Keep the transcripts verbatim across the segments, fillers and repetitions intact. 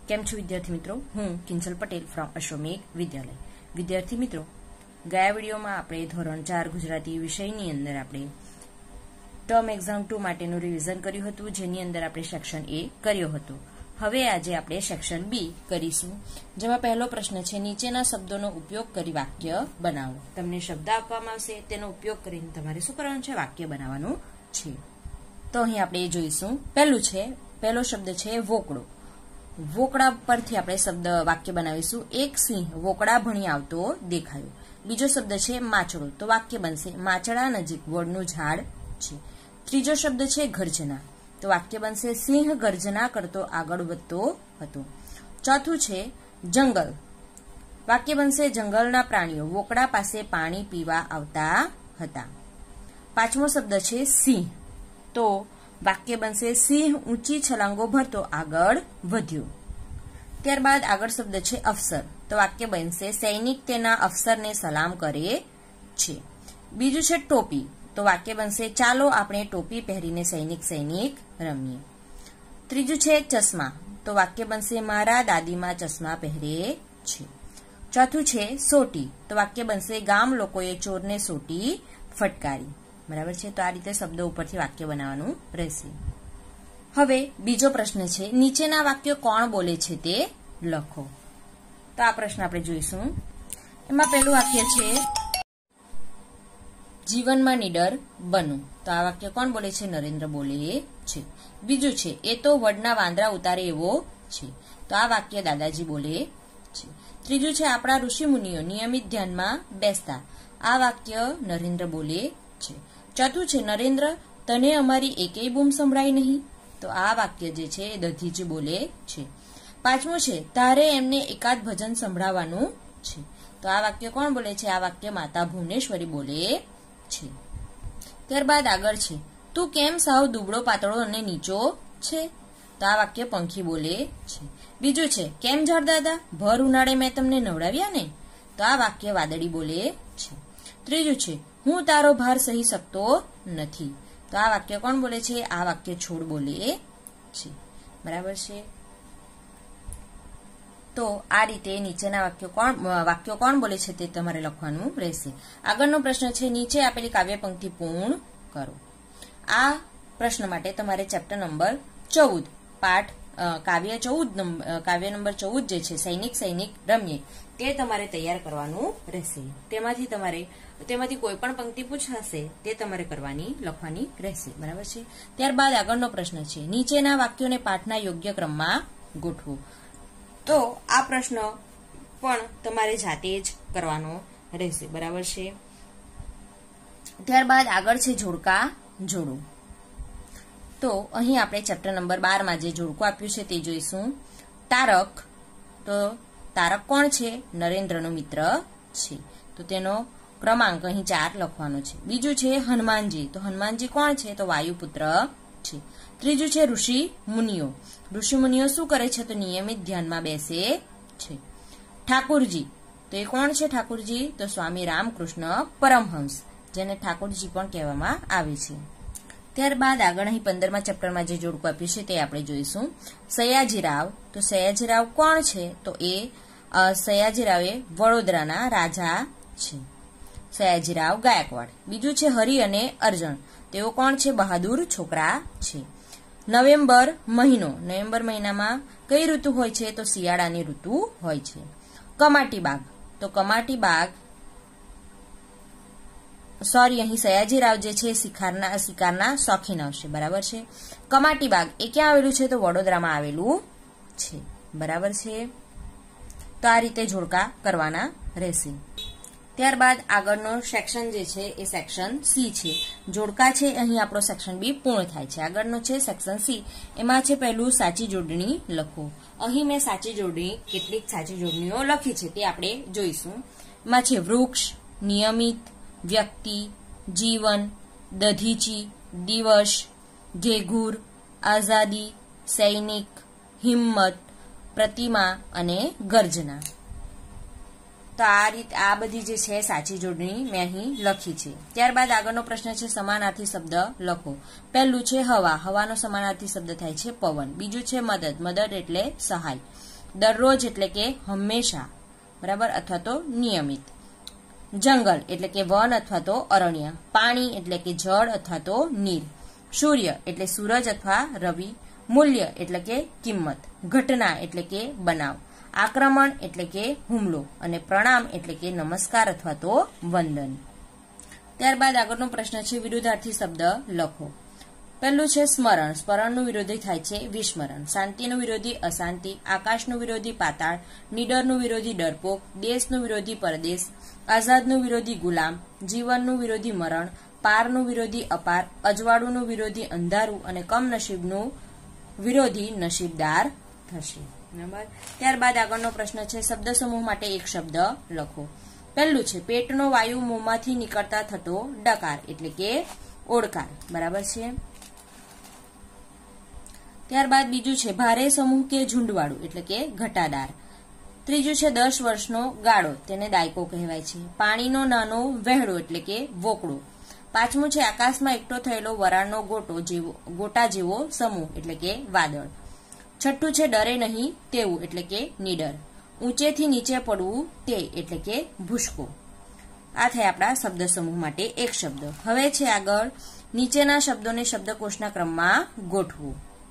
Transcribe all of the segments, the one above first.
કેમ છો વિદ્યાર્થી મિત્રો? હું કિંજલ પટેલ ફ્રોમ અશ્વમેઘ વિદ્યાલય. વિદ્યાર્થી મિત્રો, ગયા વિડીયોમાં આપણે ધોરણ ચાર ગુજરાતી વિષયની અંદર આપણે ટર્મ એક્ઝામ ટુ માટેનું રિવિઝન કર્યું હતું, જેની અંદર આપણે સેક્શન એ કર્યો હતો. હવે આજે આપણે સેક્શન બી કરીશું, જેમાં પહેલો પ્રશ્ન છે નીચેના શબ્દોનો ઉપયોગ કરી વાક્ય બનાવો. તમને શબ્દ આપવામાં આવશે, તેનો ઉપયોગ કરીને તમારે શું કરવાનું છે? વાક્ય બનાવવાનું છે. તો અહીં આપણે એ જોઈશું. પહેલું છે, પહેલો શબ્દ છે વોકડો. વોકડા પરથી આપણે શબ્દ વાક્ય બનાવીશું. એક સિંહ વોકડા ભણી આવતો દેખાયો. બીજો શબ્દ છે માચડો, તો વાક્ય બનશે માચડા નજીક વડનું ઝાડ છે. ત્રીજો શબ્દ છે ગર્જના, તો વાક્ય બનશે સિંહ ગર્જના કરતો આગળ વધતો હતો. ચોથું છે જંગલ, વાક્ય બનશે જંગલના પ્રાણીઓ વોકડા પાસે પાણી પીવા આવતા હતા. પાંચમો શબ્દ છે સિંહ, તો વાક્ય બનશે સિંહ ઊંચી છલાંગો ભરતો આગળ વધ્યો. ત્યારબાદ આગળ શબ્દ છે અફસર, તો વાક્ય બનશે સૈનિક તેના અફસરને સલામ કરે છે. બીજું છે ટોપી, તો વાક્ય બનશે ચાલો આપણે ટોપી પહેરીને સૈનિક સૈનિક રમીએ. ત્રીજું છે ચશ્મા, તો વાક્ય બનશે મારા દાદીમાં ચશ્મા પહેરે છે. ચોથું છે સોટી, તો વાક્ય બનશે ગામ લોકોએ ચોરને સોટી ફટકારી. બરાબર છે. તો આ રીતે શબ્દો ઉપરથી વાક્ય બનાવવાનું રહેશે. હવે બીજો પ્રશ્ન છે નીચેના વાક્યો કોણ બોલે છે તે લખો. તો આ પ્રશ્ન આપણે જોઈશું. એમાં પહેલું વાક્ય છે જીવનમાં નીડર બનો, તો આ વાક્ય કોણ બોલે છે? નરેન્દ્ર બોલે છે. બીજું છે એ તો વડના વાંદરા ઉતારે એવો છે, તો આ વાક્ય દાદાજી બોલે છે. ત્રીજું છે આપણા ઋષિ મુનિઓ નિયમિત ધ્યાનમાં બેસતા, આ વાક્ય નરેન્દ્ર બોલે છે. ચોથું છે નરેન્દ્ર તને અમારી એકેય બૂમ સંભળાય નહીં, તો આ વાક્ય જે છે એ દધીજી બોલે છે. પાંચમું છે તારે એમને એકાદ ભજન સંભળાવવાનું છે, તો આ વાક્ય કોણ બોલે છે? આ વાક્ય માતા ભુવનેશ્વરી બોલે છે. ત્યારબાદ આગળ છે તું કેમ સાવ દુબળો પાતળો અને નીચો છે, તો આ વાક્ય પંખી બોલે છે. બીજું છે કેમ ઝાડ દાદા ભર ઉનાળે મેં તમને નવડાવ્યા ને, તો આ વાક્ય વાદળી બોલે છે. ત્રીજું છે હું તારો ભાર સહી શકતો નથી, તો આ વાક્ય કોણ બોલે છે? આ વાક્ય છોડ બોલે છે. બરાબર છે. તો આ રીતે નીચેના વાક્યો કોણ વાક્યો કોણ બોલે છે તે તમારે લખવાનું રહેશે. આગળનો પ્રશ્ન છે નીચે આપેલી કાવ્ય પંક્તિ પૂર્ણ કરો. આ પ્રશ્ન માટે તમારે ચેપ્ટર નંબર ચૌદ પાઠ કાવ્ય ચૌદ કાવ્ય નંબર ચૌદ જે છે સૈનિક સૈનિક રમીએ, તે તમારે તૈયાર કરવાનું રહેશે. તેમાંથી તમારે તેમાંથી કોઈ પણ પંક્તિ પૂછાશે તે તમારે કરવાની લખવાની રહેશે. બરાબર છે. ત્યારબાદ આગળનો પ્રશ્ન છે નીચેના વાક્યોને પાઠના યોગ્ય ક્રમમાં ગોઠવો. તો આ પ્રશ્ન પણ તમારે જાતે જ કરવાનો રહેશે. બરાબર છે. ત્યારબાદ આગળ છે જોડકા જોડો. તો અહીં આપણે ચેપ્ટર નંબર બાર માં જે જોડકું આપ્યું છે તે જોઈશું. તારક, તો તારક કોણ છે? નરેન્દ્રનો મિત્ર છે, તો તેનો ક્રમાંક અહીં ચાર લખવાનો છે. બીજું છે હનુમાનજી, તો હનુમાનજી કોણ છે? તો વાયુપુત્ર છે. ત્રીજું છે ઋષિ મુનિઓ, ઋષિ મુનિઓ શું કરે છે? તો નિયમિત ધ્યાનમાં બેસે છે. ઠાકુરજી, તો એ કોણ છે ઠાકુરજી? તો સ્વામી રામકૃષ્ણ પરમહંસ, જેને ઠાકોરજી પણ કહેવામાં આવે છે. ત્યારબાદ આગળ અહીં પંદરમા ચેપ્ટરમાં જે જોડકું આપ્યું છે તે આપણે જોઈશું. સયાજીરાવ, તો સયાજીરાવ કોણ છે? તો એ સયાજીરાવ એ વડોદરાના રાજા છે. સયાજીરાવ ગાયકવાડ. બીજું છે હરિ અને અર્જણ, તેઓ કોણ છે? બહાદુર છોકરા છે. નવેમ્બર મહિનો, નવેમ્બર મહિનામાં કઈ ઋતુ હોય છે? તો શિયાળાની ઋતુ હોય છે. કમાટી બાગ, તો કમાટી બાગ સોરી અહીં સયાજીરાવ જે છે શિકારના શિકારના શોખીન આવશે. બરાબર છે. કમાટી બાગ એ ક્યાં આવેલું છે? તો વડોદરામાં આવેલું છે. બરાબર છે. તો આ રીતે જોડકા કરવાના રહેશે. ત્યારબાદ આગળનો સેક્શન જે છે એ સેક્શન સી છે. જોડકા છે અહીં આપણો સેક્શન બી પૂર્ણ થાય છે. આગળનો છે સેક્શન સી, એમાં છે પહેલું સાચી જોડણી લખો. અહીં મેં સાચી જોડણી કેટલીક સાચી જોડણીઓ લખી છે તે આપણે જોઈશું. એમાં છે વૃક્ષ, નિયમિત, વ્યક્તિ, જીવન, દધીચી, દિવસ, ઘેઘૂર, આઝાદી, સૈનિક, હિંમત, પ્રતિમા અને ગર્જના. તો આ રીતે આ બધી જે છે સાચી જોડણી મેં અહીં લખી છે. ત્યારબાદ આગળનો પ્રશ્ન છે સમાનાર્થી શબ્દ લખો. પહેલું છે હવા, હવાનો સમાનાર્થી શબ્દ થાય છે પવન. બીજું છે મદદ, મદદ એટલે સહાય. દરરોજ એટલે કે હંમેશા, બરાબર, અથવા તો નિયમિત. જંગલ એટલે કે વન અથવા તો અરણ્ય. પાણી એટલે કે જળ અથવા તો નીર. સૂર્ય એટલે સૂરજ અથવા રવિ. મૂલ્ય એટલે કે કિંમત. ઘટના એટલે કે બનાવ. આક્રમણ એટલે કે હુમલો અને પ્રણામ એટલે કે નમસ્કાર અથવા તો વંદન. ત્યારબાદ આગળનો પ્રશ્ન છે વિરુદ્ધાર્થી શબ્દ લખો. પહેલું છે સ્મરણ. સ્મરણનું વિરોધી થાય છે વિસ્મરણ. શાંતિનું વિરોધી અશાંતિ. આકાશનું વિરોધી પાતાળ. નીડરનું વિરોધી ડરપોક. દેશનું વિરોધી પરદેશ. આઝાદનું વિરોધી ગુલામ. જીવનનું વિરોધી મરણ. પારનું વિરોધી અપાર. અજવાળુનું વિરોધી અંધારું અને કમનસીબનું વિરોધી નસીબદાર થશે. બરાબર. ત્યારબાદ આગળનો પ્રશ્ન છે શબ્દ સમૂહ માટે એક શબ્દ લખો. પહેલું છે પેટનો વાયુ મોંમાંથી નીકળતા થતો ડકાર એટલે કે ઓડકાર. બરાબર છે. ત્યારબાદ બીજું છે ભારે સમૂહ કે ઝુંડવાળું એટલે કે ઘટાદાર. ત્રીજું છે દસ વર્ષનો ગાળો, તેને દાયકો કહેવાય છે. પાણીનો નાનો વહેડો એટલે કે વોકળો. પાંચમું છે આકાશમાં એકઠો થયેલો વરાળનો ગોટો જેવો ગોટા જેવો સમૂહ એટલે કે વાદળ. છઠ્ઠું છે ડરે નહીં તેવું એટલે કે નીડર. ઊંચેથી નીચે પડવું તે એટલે કે ભૂસકો. આ થાય આપણા શબ્દ સમૂહ માટે એક શબ્દ. હવે છે આગળ નીચેના શબ્દોને શબ્દકોશના ક્રમમાં ગોઠવું.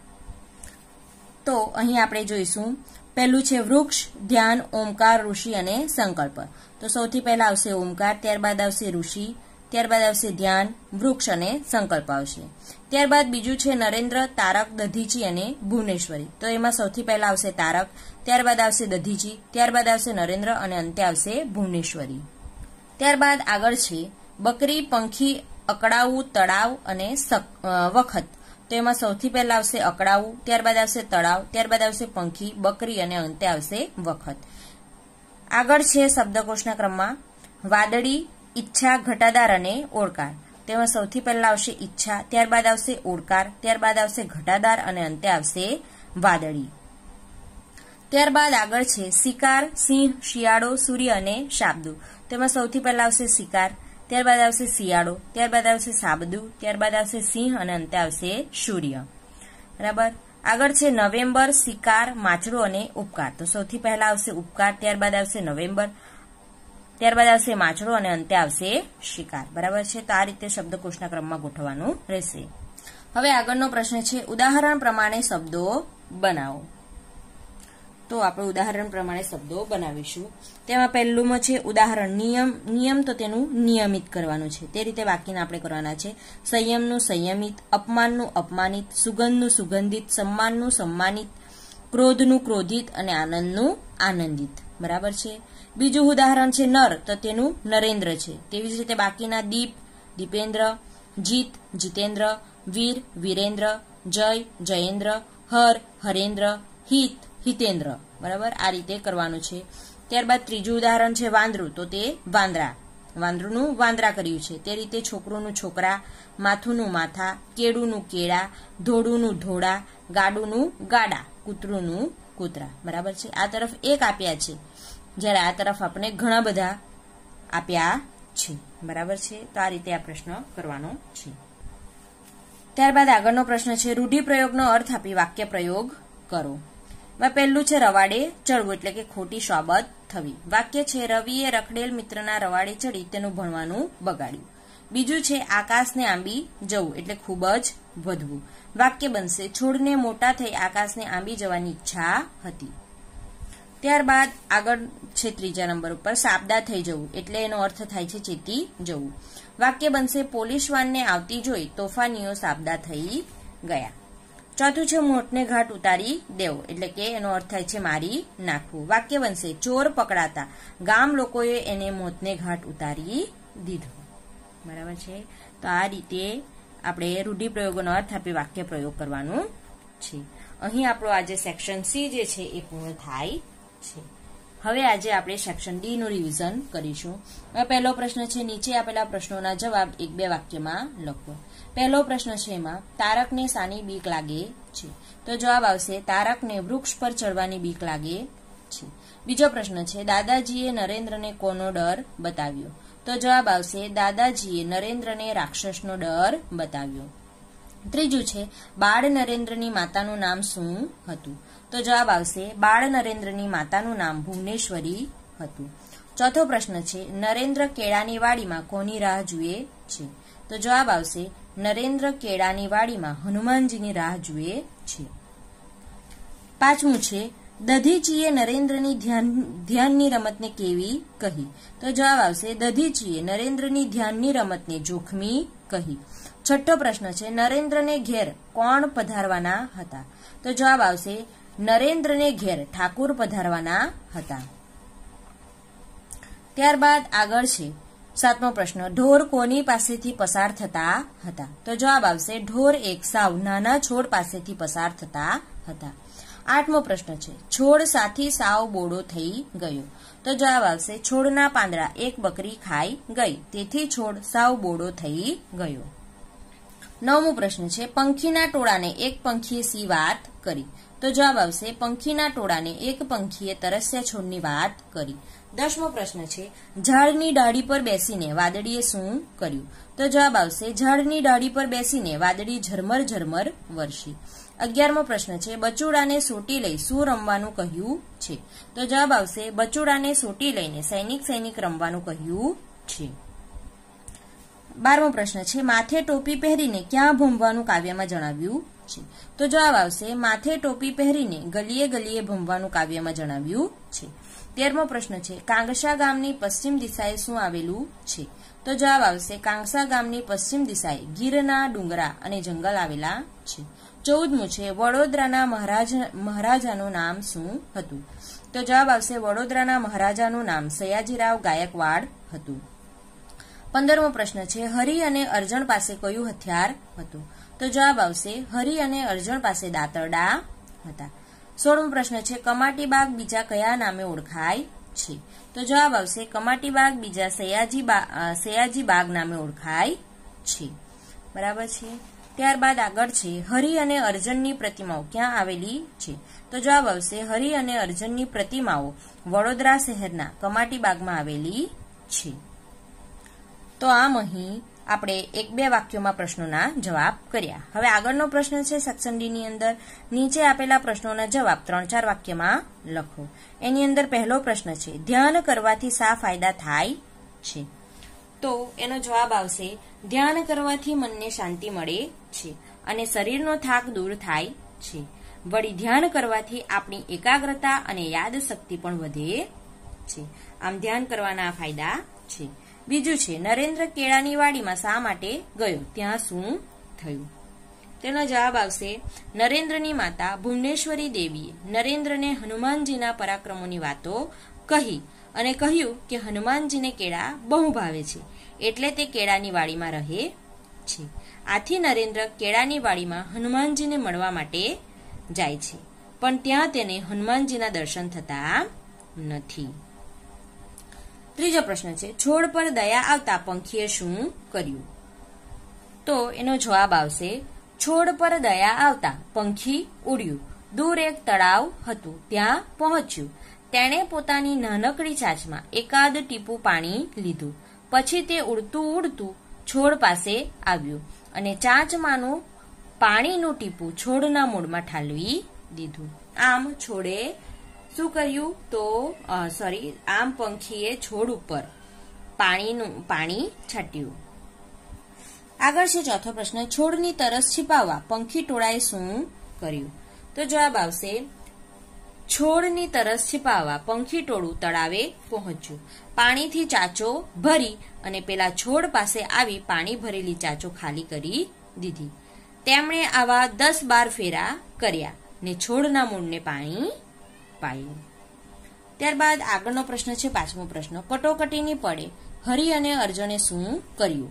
તો અહીં આપણે જોઈશું પહેલું છે વૃક્ષ, ધ્યાન, ઓમકાર, ઋષિ અને સંકલ્પ. તો સૌથી પહેલા આવશે ઓમકાર, ત્યારબાદ આવશે ઋષિ, ત્યારબાદ આવશે ધ્યાન, વૃક્ષ અને સંકલ્પ આવશે. ત્યારબાદ બીજું છે નરેન્દ્ર, તારક, દધીચી અને ભુવનેશ્વરી. તો એમાં સૌથી પહેલા આવશે તારક, ત્યારબાદ આવશે દધીચી, ત્યારબાદ આવશે નરેન્દ્ર અને અંતે આવશે ભુવનેશ્વરી. ત્યારબાદ આગળ છે બકરી, પંખી, અકળાવું, તળાવ અને વખત. તો એમાં સૌથી પહેલા આવશે અકળાવું, ત્યારબાદ આવશે તળાવ, ત્યારબાદ આવશે પંખી, બકરી અને અંતે આવશે વખત. આગળ છે શબ્દકોશના ક્રમમાં વાદળી, ઈચ્છા, ઘટાદાર અને ઓડકાર. તેમાં સૌથી પહેલા આવશે ઈચ્છા, ત્યારબાદ આવશે ઓડકાર, ત્યારબાદ આવશે ઘટાદાર અને અંતે આવશે વાદળી. ત્યારબાદ આગળ છે શિકાર, સિંહ, શિયાળો, સૂર્ય અને શાબદુ. તેમાં સૌથી પહેલા આવશે શિકાર, ત્યારબાદ આવશે શિયાળો, ત્યારબાદ આવશે સાબદુ, ત્યારબાદ આવશે સિંહ અને અંતે આવશે સૂર્ય. બરાબર. આગળ છે નવેમ્બર, શિકાર, માછડો અને ઉપકાર. તો સૌથી પહેલા આવશે ઉપકાર, ત્યારબાદ આવશે નવેમ્બર, ત્યારબાદ આવશે માછડો અને અંતે આવશે શિકાર. બરાબર છે. તો આ રીતે શબ્દકોશના ક્રમમાં ગોઠવવાનું રહેશે. હવે આગળનો પ્રશ્ન છે ઉદાહરણ પ્રમાણે શબ્દો બનાવો. તો આપણે ઉદાહરણ પ્રમાણે શબ્દો બનાવીશું. તેમાં પહેલું છે ઉદાહરણ નિયમ. નિયમ તો તેનું નિયમિત કરવાનું છે, તે રીતે વાક્યને આપણે કરવાના છે. સંયમનું સંયમિત, અપમાનનું અપમાનિત, સુગંધનું સુગંધિત, સન્માનનું સન્માનિત, ક્રોધનું ક્રોધિત અને આનંદનું આનંદિત. બરાબર છે. બીજું ઉદાહરણ છે નર, તો તેનું નરેન્દ્ર છે. તેવી જ રીતે બાકીના દીપ, દીપેન્દ્ર, જીત, જીતેન્દ્ર, વીર, વીરેન્દ્ર, જય, જયેન્દ્ર, હર, હરેન્દ્ર, હિત, હિતેન્દ્ર. બરાબર. આ રીતે કરવાનું છે. ત્યારબાદ ત્રીજું ઉદાહરણ છે વાંદરું, તો તે વાંદરા, વાંદરુનું વાંદરા કર્યું છે. તે રીતે છોકરુંનું છોકરા, માથુંનું માથા, કેળુંનું કેળા, ધોળુંનું ધોળા, ગાડુંનું ગાડા, કૂતરુંનું કૂતરા. બરાબર છે. આ તરફ એક આપ્યા છે, જ્યારે આ તરફ આપણે ઘણા બધા આપ્યા છે. બરાબર છે. તો આ રીતે આ પ્રશ્ન કરવાનો છે. ત્યારબાદ આગળનો પ્રશ્ન છે રૂઢિપ્રયોગનો અર્થ આપી વાક્ય પ્રયોગ કરો. પહેલું છે રવાડે ચડવું એટલે કે ખોટી સોબત થવી. વાક્ય છે રવિએ રખડેલ મિત્રના રવાડે ચડી તેનું ભણવાનું બગાડ્યું. બીજું છે આકાશને આંબી જવું એટલે ખૂબ જ વધવું. વાક્ય બનશે છોડને મોટા થઈ આકાશને આંબી જવાની ઈચ્છા હતી. ત્યારબાદ આગળ છે ત્રીજા નંબર ઉપર સાબદા થઈ જવું એટલે એનો અર્થ થાય છે ચેતી જવું. વાક્ય બનશે પોલીસ વાનને આવતી જોઈ તોફાનીઓ સાબદા થઈ ગયા. ચોથું છે મોટને ઘાટ ઉતારી દેવો એટલે કે એનો અર્થ થાય છે મારી નાખવું. વાક્ય બનશે ચોર પકડાતા ગામ લોકોએ એને મોતને ઘાટ ઉતારી દીધો. બરાબર છે. તો આ રીતે આપણે રૂઢિપ્રયોગોનો અર્થ આપી વાક્ય પ્રયોગ કરવાનું છે. અહીં આપણો આજે સેક્શન સી જે છે એ પૂર્ણ થાય છે. હવે આજે આપણે સેક્શન ડી નું રિવિઝન કરીશું. પહેલો પ્રશ્ન છે નીચે આપેલા પ્રશ્નોના જવાબ એક બે વાક્યમાં લખો. પહેલો પ્રશ્ન છે એમાં તારકને શાની બીક લાગે છે? તો જવાબ આવશે તારકને વૃક્ષ પર ચડવાની બીક લાગે છે. બીજો પ્રશ્ન છે દાદાજીએ નરેન્દ્રને કોનો ડર બતાવ્યો? તો જવાબ આવશે દાદાજીએ નરેન્દ્રને રાક્ષસનો ડર બતાવ્યો. ત્રીજું છે બાળ નરેન્દ્રની માતાનું નામ શું હતું? તો જવાબ આવશે બાળ નરેન્દ્રની માતાનું નામ ભુવનેશ્વરી હતું. ચોથો પ્રશ્ન છે નરેન્દ્ર કેળાની વાડીમાં કોની રાહ જુએ છે? તો જવાબ આવશે નરેન્દ્ર કેળાની વાડીમાં હનુમાનજીની રાહ જુએ છે. પાંચમું છે દધીચીએ નરેન્દ્રની ધ્યાન ધ્યાનની રમતને કેવી કહી? તો જવાબ આવશે દધીચીએ નરેન્દ્રની ધ્યાનની રમતને જોખમી કહી. છઠ્ઠો પ્રશ્ન છે નરેન્દ્રને ઘેર કોણ પધારવાના હતા? તો જવાબ આવશે નરેન્દ્રને ઘેર ઠાકુર પધારવાના હતા. ત્યારબાદ આગળ છે સાતમો પ્રશ્ન ઢોર કોની પાસેથી પસાર થતા હતા? તો જવાબ આવશે ઢોર એક સાવ નાના છોડ પાસેથી પસાર થતા હતા. આઠમો પ્રશ્ન છે છોડ સાથી સાવ બોડો થઈ ગયો? તો જવાબ આવશે છોડના પાંદડા એક બકરી ખાઈ ગઈ, તેથી છોડ સાવ બોડો થઈ ગયો. નવમો પ્રશ્ન છે પંખીના ટોળાને એક પંખીએ સી વાત કરી? તો જવાબ આવશે પંખીના ટોળાને એક પંખીએ તરસ્યા છોડની વાત કરી. દસમો પ્રશ્ન છે ઝાડની ડાળી પર બેસીને વાદળીએ શું કર્યું? તો જવાબ આવશે ઝાડની ડાળી પર બેસીને વાદળી ઝરમર ઝરમર વરસી. અગિયારમો પ્રશ્ન છે બચુડાને સોટી લઈ શું રમવાનું કહ્યું છે? તો જવાબ આવશે બચુડાને સોટી લઈને સૈનિક સૈનિક રમવાનું કહ્યું છે. બારમો પ્રશ્ન છે માથે ટોપી પહેરીને ક્યાં ભમવાનું કાવ્યમાં જણાવ્યું છે? તો જવાબ આવશે માથે ટોપી પહેરીને ગલીએ ગલીએ ભમવાનું કાવ્યમાં જણાવ્યું છે. તેરમો પ્રશ્ન છે કાંગસા ગામની પશ્ચિમ દિશાએ શું આવેલું છે? તો જવાબ આવશે કાંગસા ગામની પશ્ચિમ દિશાએ ગીરના ડુંગરા અને જંગલ આવેલા છે. ચૌદમું છે વડોદરાના મહારાજ મહારાજાનું નામ શું હતું? તો જવાબ આવશે વડોદરાના મહારાજાનું નામ સયાજીરાવ ગાયકવાડ હતું. પંદરમો પ્રશ્ન છે હરિ અને અર્જણ પાસે કયું હથિયાર હતું? તો જવાબ આવશે હરિ અને અર્જણ પાસે દાંતરડા હતા. સોળમો પ્રશ્ન છે કમાટી બાગ બીજા કયા નામે ઓળખાય છે? તો જવાબ આવશે કમાટી બાગ બીજા સયાજી સયાજી બાગ નામે ઓળખાય છે. બરાબર છે. ત્યારબાદ આગળ છે હરિ અને અર્જનની પ્રતિમાઓ ક્યાં આવેલી છે? તો જવાબ આવશે હરિ અને અર્જનની પ્રતિમાઓ વડોદરા શહેરના કમાટી બાગમાં આવેલી છે. તો આમ અહીં આપણે એક બે વાક્યોમાં પ્રશ્નોના જવાબ કર્યા. હવે આગળનો પ્રશ્ન છે સેક્શન ડી ની અંદર નીચે આપેલા પ્રશ્નોના જવાબ ત્રણ ચાર વાક્યમાં લખો. એની અંદર પહેલો પ્રશ્ન છે ધ્યાન કરવાથી શા ફાયદા થાય છે? તો એનો જવાબ આવશે ધ્યાન કરવાથી મનને શાંતિ મળે છે અને શરીરનો થાક દૂર થાય છે. વળી ધ્યાન કરવાથી આપણી એકાગ્રતા અને યાદશક્તિ પણ વધે છે. આમ ધ્યાન કરવાના ફાયદા છે. બીજું છે નરેન્દ્ર કેળાની વાડીમાં શા માટે ગયો? ત્યાં શું થયું? તેનો જવાબ આવશે નરેન્દ્રની માતા ભુવનેશ્વરી દેવીએ નરેન્દ્રને હનુમાનજીના પરાક્રમોની વાતો કહી અને કહ્યું કે હનુમાનજીને કેળા બહુ ભાવે છે, એટલે તે કેળાની વાડીમાં રહે છે. આથી નરેન્દ્ર કેળાની વાડીમાં હનુમાનજીને મળવા માટે જાય છે, પણ ત્યાં તેને હનુમાનજીના દર્શન થતા નથી. ત્રીજો પ્રશ્ન છે છોડ પર દયા આવતા પંખીએ શું કર્યું? તો એનો જવાબ આવશે છોડ પર દયા આવતા પંખી ઉડ્યું. દૂર એક તળાવ હતું, ત્યાં પહોંચ્યું. તેણે પોતાની નાનકડી ચાંચમાં એકાદ ટીપું પાણી લીધું. પછી તે ઉડતું ઉડતું છોડ પાસે આવ્યું અને ચાંચમાંનું પાણીનું ટીપું છોડના મૂળમાં ઠાલવી દીધું. આમ છોડે શું કર્યું? તો સોરી આમ પંખીએ છોડ ઉપર પાણીનું પાણી છાંટ્યું. આગળ છે ચોથો પ્રશ્ન છોડની તરસ छिपाવવા પંખી ટોળાએ શું કર્યું? તો જવાબ આવશે છોડની તરસ छिपाવવા પંખી ટોળું તળાવે પહોંચ્યું. પાણીથી ચાંચો ભરી અને પેલા છોડ પાસે આવી પાણી ભરેલી ચાંચો ખાલી કરી દીધી. તેમણે આવા દસ બાર ફેરા કર્યા ને છોડના મૂળને પાણી પાયું. ત્યારબાદ આગળનો પ્રશ્ન છે પાંચમો પ્રશ્ન કટોકટીની પડે હરિ અને અર્જુને શું કર્યું?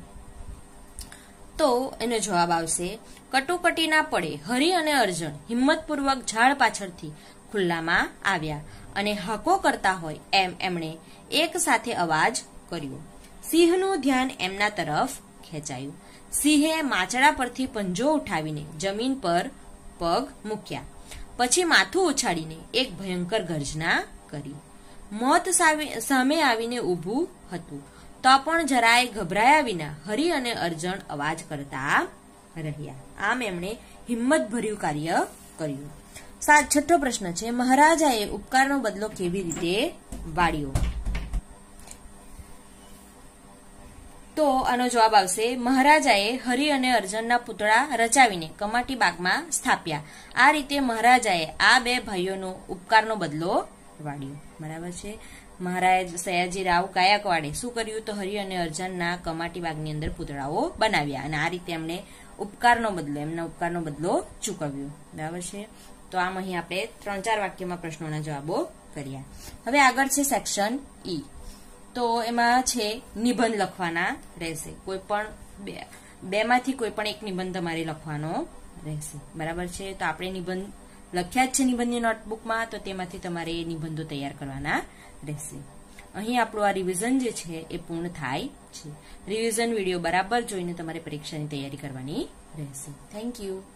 તો એનો જવાબ આવશે કટોકટીના પડે હરિ અને અર્જુન હિંમતપૂર્વક ઝાડ પાછળથી ખુલ્લામાં આવ્યા અને હકો કરતા હોય એમ એમણે એક સાથે અવાજ કર્યો. સિંહનું ધ્યાન એમના તરફ ખેંચાયું. સિંહે માચડા પરથી પંજો ઉઠાવીને જમીન પર પગ મૂક્યા. પછી માથું ઉછાળીને એક ભયંકર ગર્જના કરી. મોત સામે આવીને ઊભું હતું, તો પણ જરાય ગભરાયા વિના હરિ અને અર્જુન અવાજ કરતા રહ્યા. આમ એમણે હિંમતભર્યું કાર્ય કર્યું. સાત છઠ્ઠો પ્રશ્ન છે, મહારાજાએ ઉપકારનો બદલો કેવી રીતે વાળ્યો? તો આનો જવાબ આવશે, મહારાજાએ હરિ અને અર્જનના પૂતળા રચાવીને કમાટી બાગમાં સ્થાપ્યા. આ રીતે મહારાજાએ આ બે ભાઈઓનો ઉપકારનો બદલો વાળ્યો. બરાબર છે. મહારાજ સયાજી રાવ ગાયકવાડે શું કર્યું? તો હરિ અને અર્જનના કમાટી બાગની અંદર પૂતળાઓ બનાવ્યા અને આ રીતે એમને ઉપકારનો બદલો એમના ઉપકારનો બદલો ચૂકવ્યો. બરાબર છે. તો આમ અહીં આપણે ત્રણ ચાર વાક્યમાં પ્રશ્નોના જવાબો કર્યા. હવે આગળ છે સેક્શન ઈ. તો એમાં છે નિબંધ લખવાના રહેશે. કોઈ પણ બે બેમાંથી કોઈ પણ એક નિબંધ તમારે લખવાનો રહેશે. બરાબર છે. તો આપણે નિબંધ લખ્યા જ છે નિબંધની નોટબુકમાં, તો તેમાંથી તમારે એ નિબંધો તૈયાર કરવાના રહેશે. અહીં આપણું આ રિવિઝન જે છે એ પૂર્ણ થાય છે. રિવિઝન વિડીયો બરાબર જોઈને તમારે પરીક્ષાની તૈયારી કરવાની રહેશે. Thank you.